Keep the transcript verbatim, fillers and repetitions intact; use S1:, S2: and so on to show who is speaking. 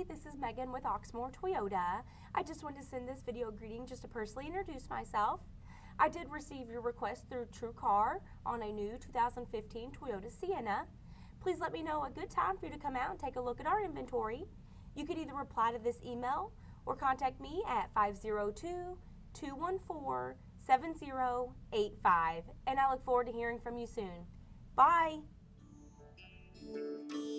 S1: this is Megan with Oxmoor Toyota. I just wanted to send this video greeting just to personally introduce myself. I did receive your request through TrueCar on a new two thousand fifteen Toyota Sienna. Please let me know a good time for you to come out and take a look at our inventory. You could either reply to this email or contact me at five zero two, two one four, seven zero eight five, and I look forward to hearing from you soon. Bye!